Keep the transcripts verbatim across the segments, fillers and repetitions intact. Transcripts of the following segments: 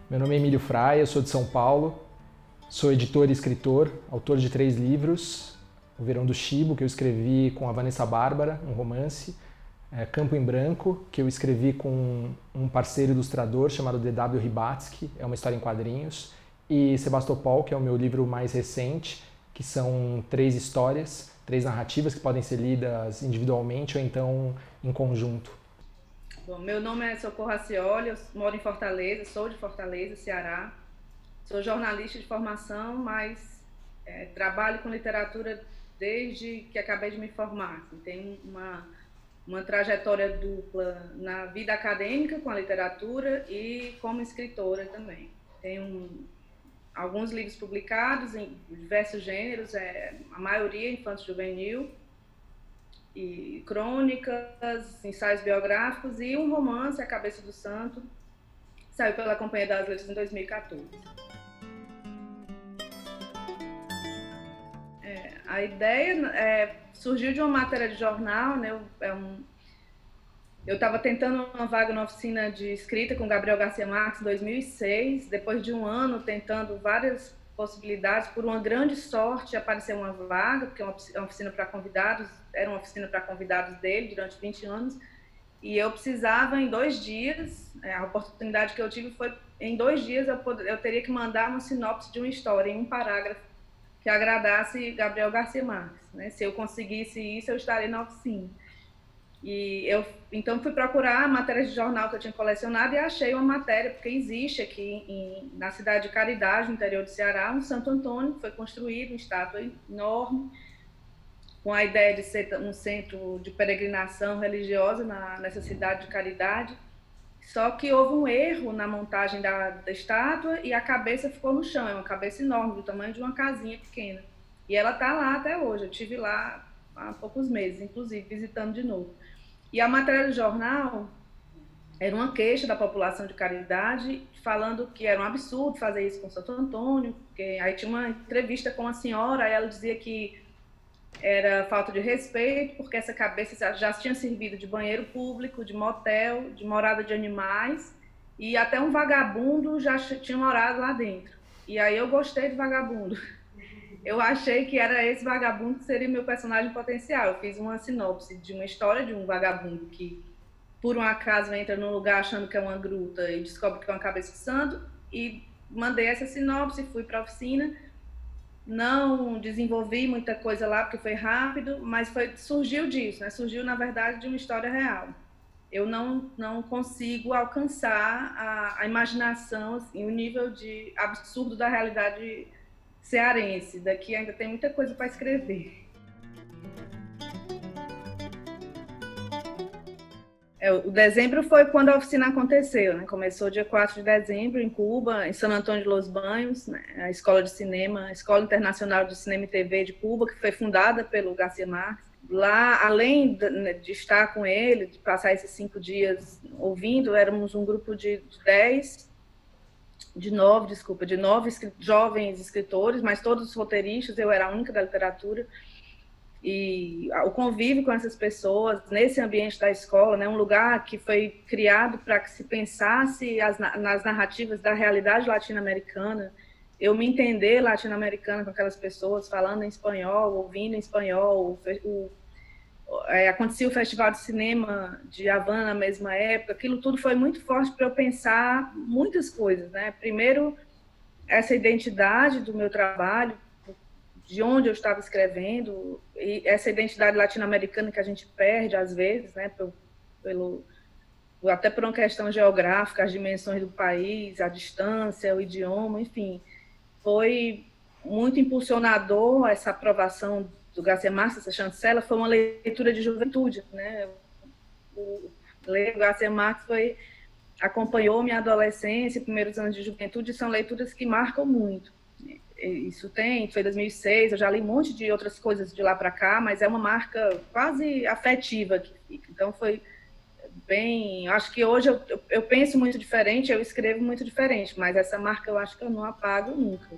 Meu nome é Emílio Fraia, sou de São Paulo, sou editor e escritor, autor de três livros, O Verão do Chibo, que eu escrevi com a Vanessa Bárbara, um romance, é, Campo em Branco, que eu escrevi com um parceiro ilustrador chamado D W Ribatsky, é uma história em quadrinhos, e Sebastopol, que é o meu livro mais recente, que são três histórias, três narrativas que podem ser lidas individualmente ou então em conjunto. Bom, meu nome é Socorro Racioli, eu moro em Fortaleza, sou de Fortaleza, Ceará. Sou jornalista de formação, mas é, trabalho com literatura desde que acabei de me formar. Assim, tenho uma, uma trajetória dupla na vida acadêmica com a literatura e como escritora também. Tenho alguns livros publicados em diversos gêneros, é, a maioria infanto-juvenil, e crônicas, ensaios biográficos e um romance, A Cabeça do Santo, saiu pela Companhia das Letras em dois mil e quatorze. É, a ideia é, surgiu de uma matéria de jornal, né? É um, eu estava tentando uma vaga na oficina de escrita com Gabriel Garcia Marques em dois mil e seis, depois de um ano tentando várias possibilidades, por uma grande sorte apareceu uma vaga, porque é uma oficina para convidados, era uma oficina para convidados dele durante vinte anos, e eu precisava em dois dias, a oportunidade que eu tive foi, em dois dias eu, pod- eu teria que mandar uma sinopse de uma história, em um parágrafo, que agradasse Gabriel Garcia Marques, né? Se eu conseguisse isso, eu estaria na oficina. E eu, então, fui procurar a matéria de jornal que eu tinha colecionado e achei uma matéria, porque existe aqui em, na cidade de Caridade, no interior do Ceará, um Santo Antônio, que foi construído, uma estátua enorme, com a ideia de ser um centro de peregrinação religiosa na, nessa cidade de Caridade. Só que houve um erro na montagem da, da estátua e a cabeça ficou no chão, é uma cabeça enorme, do tamanho de uma casinha pequena. E ela está lá até hoje, eu estive lá há poucos meses, inclusive, visitando de novo. E a matéria do jornal era uma queixa da população de Caridade, falando que era um absurdo fazer isso com Santo Antônio, porque aí tinha uma entrevista com a senhora, aí ela dizia que era falta de respeito, porque essa cabeça já tinha servido de banheiro público, de motel, de morada de animais, e até um vagabundo já tinha morado lá dentro. E aí eu gostei do vagabundo. Eu achei que era esse vagabundo que seria meu personagem potencial. Eu fiz uma sinopse de uma história de um vagabundo que, por um acaso, entra num lugar achando que é uma gruta e descobre que é uma cabeça de santo, e mandei essa sinopse, fui para a oficina. Não desenvolvi muita coisa lá, porque foi rápido, mas foi, surgiu disso, né? Surgiu, na verdade, de uma história real. Eu não, não consigo alcançar a, a imaginação, assim, o nível de absurdo da realidade cearense. Daqui ainda tem muita coisa para escrever. É, o dezembro foi quando a oficina aconteceu, né? Começou dia quatro de dezembro em Cuba, em San Antônio de Los Baños, né? A escola de cinema, a Escola Internacional de Cinema e T V de Cuba, que foi fundada pelo Garcia Marques. Lá, além de, de estar com ele, de passar esses cinco dias ouvindo, éramos um grupo de dez, de nove, desculpa, de nove jovens escritores, mas todos roteiristas, eu era a única da literatura. E o convívio com essas pessoas nesse ambiente da escola, né, um lugar que foi criado para que se pensasse as, nas narrativas da realidade latino-americana, eu me entender latino-americana com aquelas pessoas falando em espanhol, ouvindo em espanhol. O, o, é, acontecia o Festival de Cinema de Havana na mesma época, aquilo tudo foi muito forte para eu pensar muitas coisas, né? Primeiro, essa identidade do meu trabalho, de onde eu estava escrevendo, e essa identidade latino-americana que a gente perde às vezes, né, pelo, pelo, até por uma questão geográfica, as dimensões do país, a distância, o idioma, enfim, foi muito impulsionador essa aprovação do Garcia Marques, essa chancela, foi uma leitura de juventude, né? O ler Garcia Marques foi, acompanhou minha adolescência, primeiros anos de juventude, são leituras que marcam muito. Isso tem, foi dois mil e seis, eu já li um monte de outras coisas de lá para cá, mas é uma marca quase afetiva que fica. Então foi bem, acho que hoje eu, eu penso muito diferente, eu escrevo muito diferente, mas essa marca eu acho que eu não apago nunca.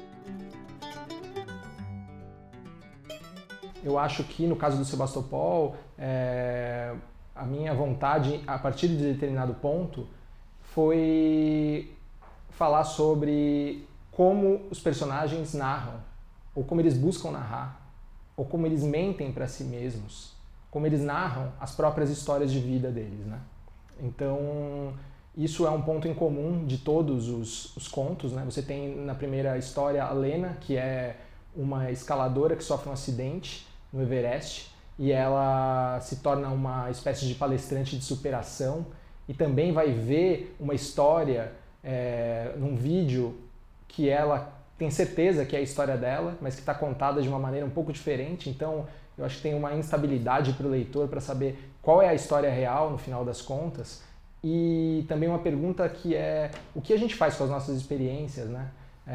Eu acho que no caso do Sebastopol, é, a minha vontade, a partir de determinado ponto, foi falar sobre como os personagens narram, ou como eles buscam narrar, ou como eles mentem para si mesmos, como eles narram as próprias histórias de vida deles, né? Então, isso é um ponto em comum de todos os, os contos, né? Você tem na primeira história a Lena, que é uma escaladora que sofre um acidente no Everest e ela se torna uma espécie de palestrante de superação e também vai ver uma história é, num vídeo que ela tem certeza que é a história dela, mas que está contada de uma maneira um pouco diferente. Então, eu acho que tem uma instabilidade para o leitor para saber qual é a história real no final das contas. E também uma pergunta que é o que a gente faz com as nossas experiências, né?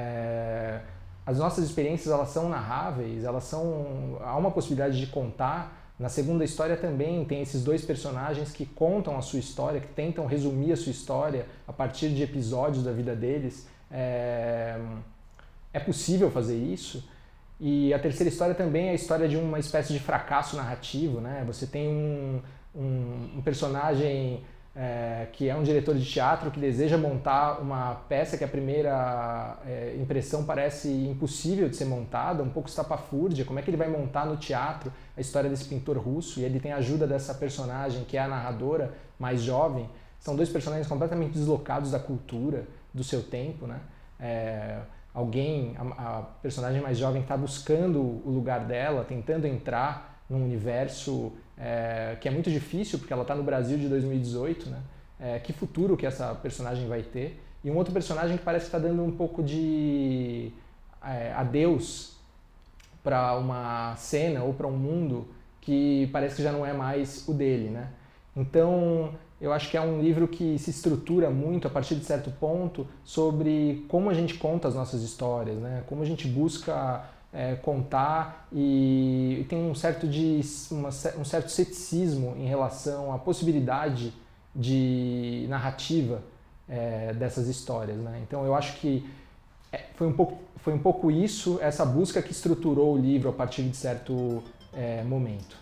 É, as nossas experiências, elas são narráveis, elas são, há uma possibilidade de contar. Na segunda história também tem esses dois personagens que contam a sua história, que tentam resumir a sua história a partir de episódios da vida deles. É, é possível fazer isso. E a terceira história também é a história de uma espécie de fracasso narrativo, né? Você tem um, um, um personagem é, que é um diretor de teatro que deseja montar uma peça que a primeira é, impressão parece impossível de ser montada, um pouco estapafúrdia. Como é que ele vai montar no teatro a história desse pintor russo? E ele tem a ajuda dessa personagem, que é a narradora mais jovem. São dois personagens completamente deslocados da cultura, do seu tempo, né? É, alguém, a, a personagem mais jovem está buscando o lugar dela, tentando entrar num universo é, que é muito difícil, porque ela está no Brasil de dois mil e dezoito, né? É, que futuro que essa personagem vai ter? E um outro personagem que parece que está dando um pouco de é, adeus para uma cena ou para um mundo que parece que já não é mais o dele, né? Então, eu acho que é um livro que se estrutura muito, a partir de certo ponto, sobre como a gente conta as nossas histórias, né? Como a gente busca é, contar e, e tem um certo, de, uma, um certo ceticismo em relação à possibilidade de narrativa é, dessas histórias, né? Então, eu acho que foi um pouco, foi um pouco isso, essa busca que estruturou o livro a partir de certo é, momento.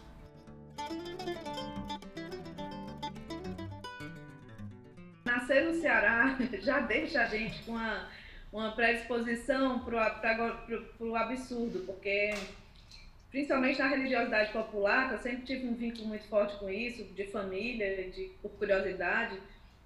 Nascer no Ceará já deixa a gente com uma, uma predisposição para o absurdo, porque, principalmente na religiosidade popular, eu sempre tive um vínculo muito forte com isso, de família, de, por curiosidade.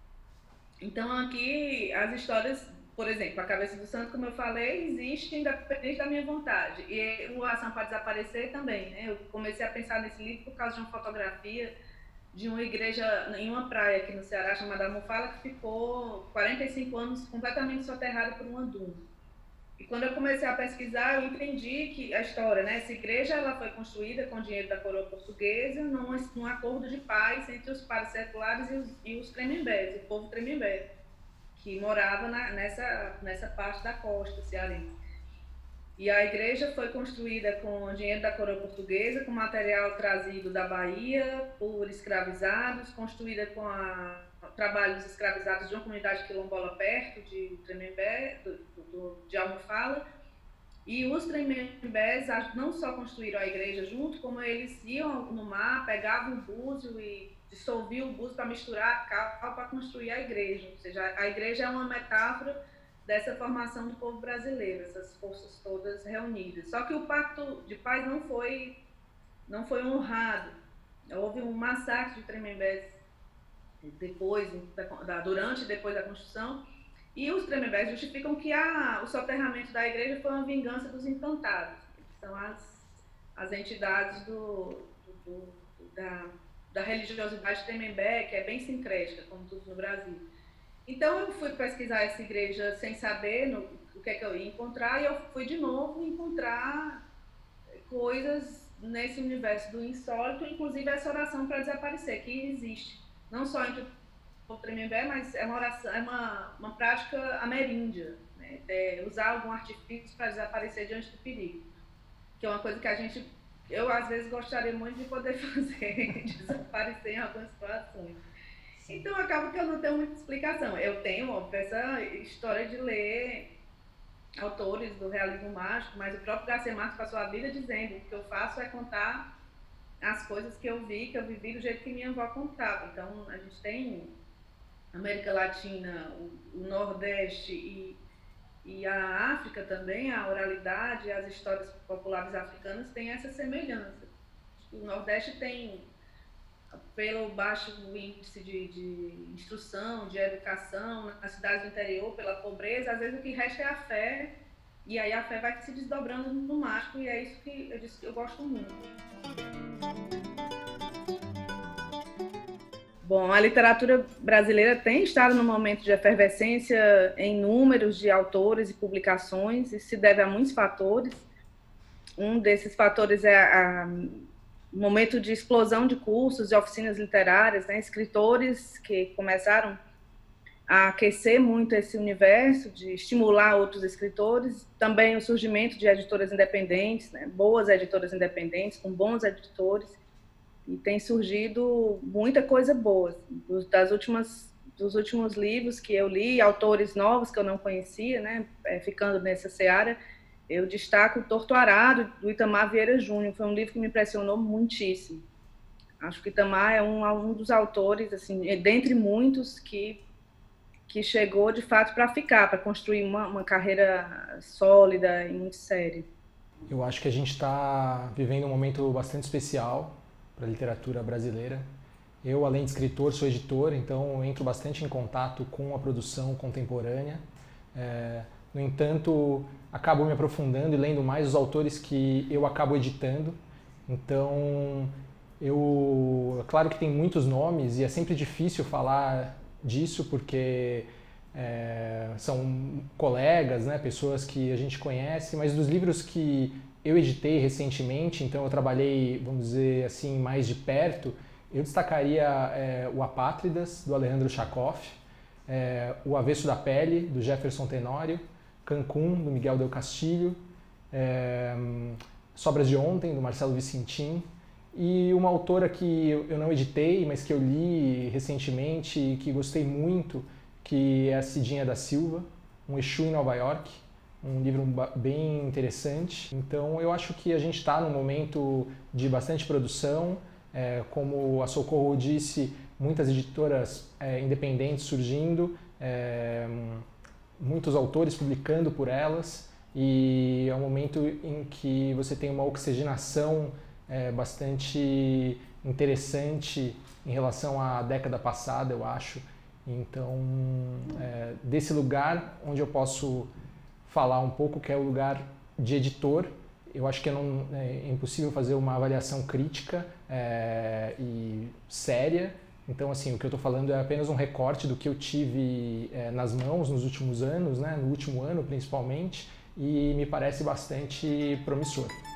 Então, aqui, as histórias, por exemplo, a Cabeça do Santo, como eu falei, existe independente da minha vontade. E o Ação para Desaparecer também, né? Eu comecei a pensar nesse livro por causa de uma fotografia de uma igreja em uma praia aqui no Ceará, chamada Mufala, que ficou quarenta e cinco anos completamente soterrada por uma duna. E quando eu comecei a pesquisar, eu entendi que a história, né? Essa igreja ela foi construída com dinheiro da coroa portuguesa, num, num acordo de paz entre os pares seculares e os, e os tremembés, o povo tremembé, que morava na, nessa, nessa parte da costa cearense. E a igreja foi construída com dinheiro da coroa portuguesa, com material trazido da Bahia por escravizados, construída com a, trabalhos escravizados de uma comunidade quilombola perto de Tremembé, do, do, de Almofala. E os tremembés não só construíram a igreja junto, como eles iam no mar, pegavam o búzio e dissolviam o búzio para misturar a cal para construir a igreja. Ou seja, a igreja é uma metáfora dessa formação do povo brasileiro, essas forças todas reunidas. Só que o Pacto de Paz não foi, não foi honrado. Houve um massacre de tremembés depois, da, durante e depois da construção, e os tremembés justificam que a, o soterramento da igreja foi uma vingança dos encantados, que são as, as entidades do, do, do, da, da religiosidade tremembé, que é bem sincrética, como tudo no Brasil. Então eu fui pesquisar essa igreja sem saber no, o que é que eu ia encontrar, e eu fui de novo encontrar coisas nesse universo do insólito, inclusive essa oração para desaparecer, que existe, não só entre o povo tremembé, mas é uma, oração, é uma, uma prática ameríndia, né? É usar algum artifício para desaparecer diante do perigo, que é uma coisa que a gente, eu às vezes gostaria muito de poder fazer, desaparecer em algumas situações. Então, acaba que eu não tenho muita explicação. Eu tenho, óbvio, essa história de ler autores do realismo mágico, mas o próprio Garcia Marques passou a vida dizendo: o que eu faço é contar as coisas que eu vi, que eu vivi do jeito que minha avó contava. Então, a gente tem América Latina, o, o Nordeste e, e a África também, a oralidade, as histórias populares africanas têm essa semelhança. O Nordeste tem, pelo baixo índice de, de instrução, de educação, nas cidades do interior, pela pobreza, às vezes o que resta é a fé, e aí a fé vai se desdobrando no mágico, e é isso que eu, disse, eu gosto muito. Bom, a literatura brasileira tem estado num momento de efervescência em números de autores e publicações, e se deve a muitos fatores. Um desses fatores é a, a momento de explosão de cursos e oficinas literárias, né? Escritores que começaram a aquecer muito esse universo, de estimular outros escritores, também o surgimento de editoras independentes, né? Boas editoras independentes, com bons editores, e tem surgido muita coisa boa. Das últimas, dos últimos livros que eu li, autores novos que eu não conhecia, né? Ficando nessa seara, eu destaco o Torto Arado, do Itamar Vieira Júnior. Foi um livro que me impressionou muitíssimo. Acho que Itamar é um, um dos autores, assim, dentre muitos, que, que chegou, de fato, para ficar, para construir uma, uma carreira sólida e muito séria. Eu acho que a gente está vivendo um momento bastante especial para a literatura brasileira. Eu, além de escritor, sou editor, então entro bastante em contato com a produção contemporânea. É, no entanto, acabo me aprofundando e lendo mais os autores que eu acabo editando. Então, eu, é claro que tem muitos nomes e é sempre difícil falar disso porque é, são colegas, né, pessoas que a gente conhece, mas dos livros que eu editei recentemente, então eu trabalhei, vamos dizer assim, mais de perto, eu destacaria é, o Apátridas, do Alejandro Chakov, é, o Avesso da Pele, do Jefferson Tenório, Cancún, do Miguel Del Castillo, é, Sobras de Ontem, do Marcelo Vicentim, e uma autora que eu não editei, mas que eu li recentemente e que gostei muito, que é a Cidinha da Silva, Um Exu em Nova York, um livro bem interessante. Então eu acho que a gente está num momento de bastante produção, é, como a Socorro disse, muitas editoras é, independentes surgindo, é, muitos autores publicando por elas, e é um momento em que você tem uma oxigenação é, bastante interessante em relação à década passada, eu acho. Então, é, desse lugar onde eu posso falar um pouco, que é o lugar de editor, eu acho que não, é impossível fazer uma avaliação crítica é, e séria. Então, assim, o que eu estou falando é apenas um recorte do que eu tive é, nas mãos nos últimos anos, né, no último ano principalmente, e me parece bastante promissor.